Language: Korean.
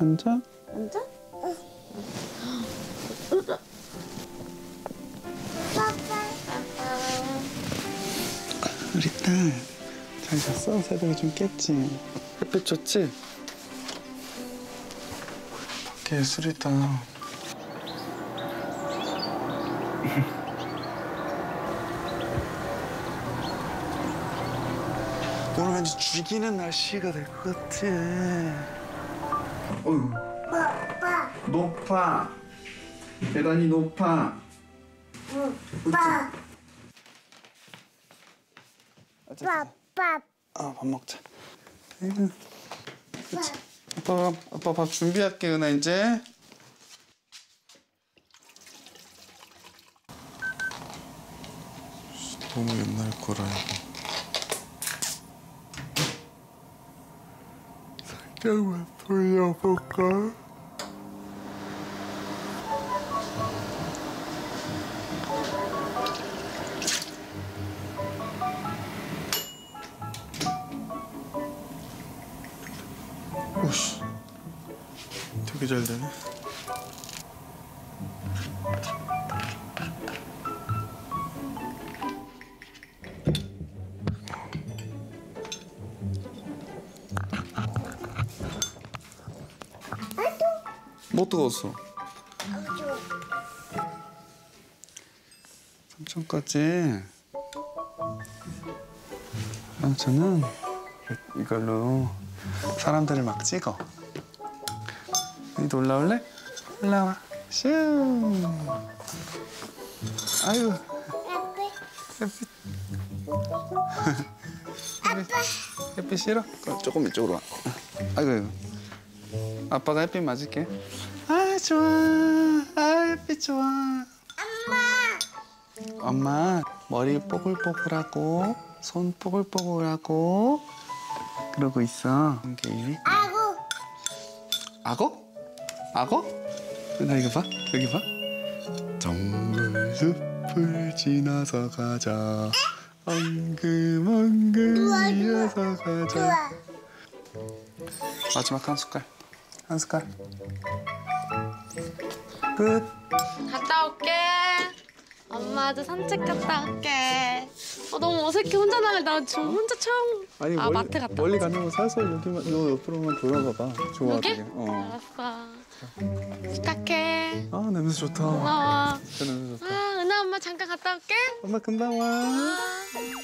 앉아. 앉아? 우리 딸 잘 잤어? 새벽에 좀 깼지? 햇빛 좋지? 밖에 예술이다. 오늘 왠지 죽이는 날씨가 될 것 같아. 어휴. 높아. 계단이 높아. 밥 먹자. 아이고. 아빠 밥 준비할게, 은하 이제. 너무 옛날 거라 이거. 살짝만 돌려볼까? 오씨, 되게 잘 되네. 뭐 뜨거웠어? 삼촌까지. 삼촌은 이걸로 사람들을 막 찍어. 너희도 올라올래? 올라와. 슈. 아유. 햇빛. 햇빛 싫어? 그럼 조금 이쪽으로 와. 아이고. 아빠가 햇빛 맞을게. 아 좋아. 아 햇빛 좋아. 엄마 머리 뽀글뽀글하고 손 뽀글뽀글하고 그러고 있어. 게임이. 악어? 악어? 나 이거 봐. 여기 봐. 정글숲을 지나서 가자. 엉금엉금 이어서 가자. 마지막 한 숟갈. 한 숟갈. 끝. 갔다 올게. 엄마도 산책 갔다 올게. 너무 어색해. 혼자 나갈 나 지금 혼자 처음. 아니 마트 갔다 멀리 왔지. 가는 거 사서 여기만 너 옆으로만 돌아봐봐. 좋아. 여기? 되게. 알았어. 부탁해. 아 냄새 좋다. 고마워. 진짜 냄새 좋다. 은하 엄마 잠깐 갔다 올게. 엄마 금방 와. 아.